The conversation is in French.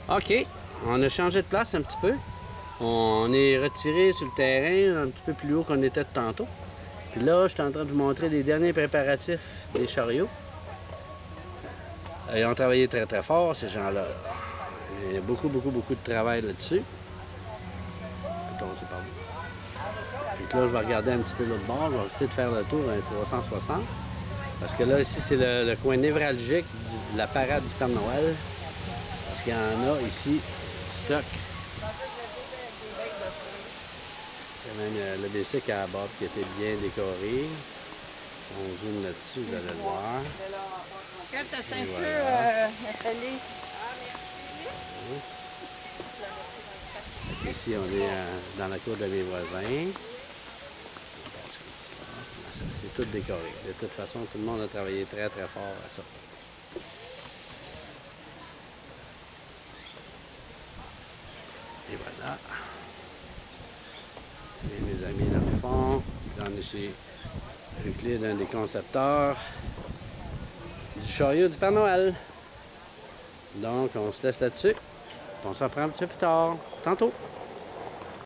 OK, on a changé de place un petit peu. On est retiré sur le terrain un petit peu plus haut qu'on était de tantôt. Puis là, je suis en train de vous montrer les derniers préparatifs des chariots. Ils ont travaillé très très fort, ces gens-là. Il y a beaucoup de travail là-dessus. Puis là, je vais regarder un petit peu l'autre bord. Je vais essayer de faire le tour d'un 360. Parce que là, ici, c'est le coin névralgique de la parade du Père Noël. Parce qu'il y en a ici, stock. Il y a même le bicycle à la barre qui était bien décoré. On zoome là-dessus, vous allez le voir. Regarde ta ceinture, Nathalie. Ici, on est dans la cour de mes voisins. C'est tout décoré. De toute façon, tout le monde a travaillé très très fort à ça. Et voilà. Et mes amis dans le fond. Là, on est chez Euclide, un des concepteurs du chariot du Père Noël. Donc, on se laisse là-dessus. On s'en prend un petit peu plus tard. Tantôt.